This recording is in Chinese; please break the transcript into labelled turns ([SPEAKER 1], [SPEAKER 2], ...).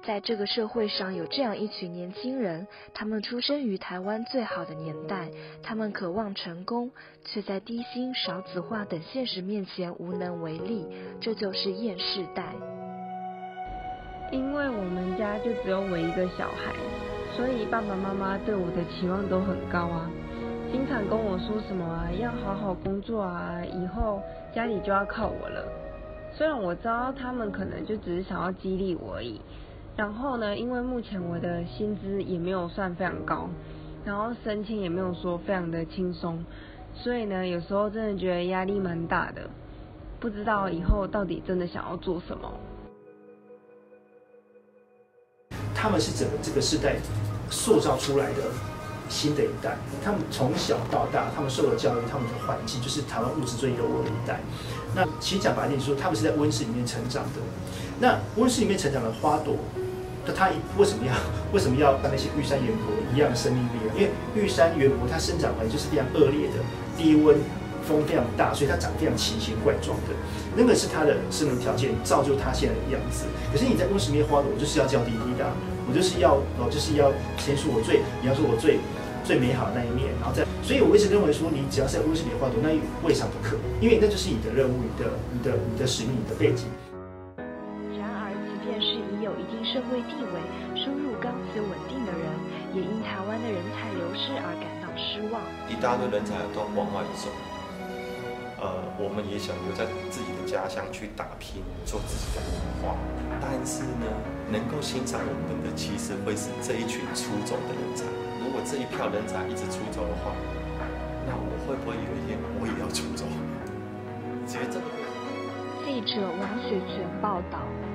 [SPEAKER 1] 在这个社会上有这样一群年轻人，他们出生于台湾最好的年代，他们渴望成功，却在低薪、少子化等现实面前无能为力，这就是厌世代。
[SPEAKER 2] 因为我们家就只有我一个小孩，所以爸爸妈妈对我的期望都很高啊，经常跟我说什么要好好工作啊，以后家里就要靠我了。虽然我知道他们可能就只是想要激励我而已，然后呢，因为目前我的薪资也没有算非常高，然后升迁也没有说非常的轻松，所以呢，有时候真的觉得压力蛮大的，不知道以后到底真的想要做什么。
[SPEAKER 3] 他们是整个这个世代塑造出来的新的一代，他们从小到大，他们受的教育，他们的环境，就是台湾物质最优渥的一代。那其实讲白一点说，他们是在温室里面成长的。那温室里面成长的花朵，那它为什么要像那些玉山圆柏一样的生命力呢？因为玉山圆柏它生长环境就是非常恶劣的，低温。风非常大，所以它长得非常奇形怪状的，那个是它的生存条件造就它现在的样子。可是你在温室里面花朵，我就是要娇滴滴的，我就是要显出我比方说我最美好的那一面，然后所以我一直认为说，你只要是在温室里的花朵，那未尝不可，因为那就是你的任务、你的使命、你的背景。
[SPEAKER 1] 然而，即便是已有一定社会地位、收入高且稳定的人，也因台湾的人才流失而感到失望。
[SPEAKER 4] 一大堆人才都往外走。我们也想留在自己的家乡去打拼，做自己的文化。但是呢，能够欣赏我们的，其实会是这一群出走的人才。如果这一票人才一直出走的话，那我会不会有一天我也要出走？其实这个。
[SPEAKER 1] 记者王雪泉报道。